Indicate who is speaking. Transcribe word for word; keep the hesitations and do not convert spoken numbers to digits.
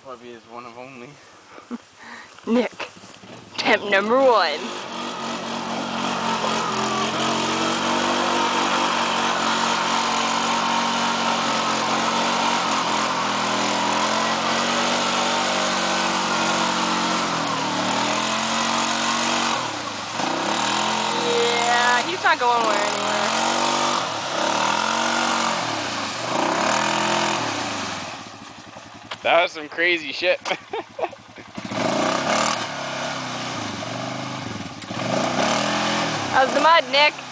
Speaker 1: Probably is one of only.
Speaker 2: Nick, temp number one. Yeah, he's not going anywhere.
Speaker 1: That was some crazy shit.
Speaker 2: How's the mud, Nick?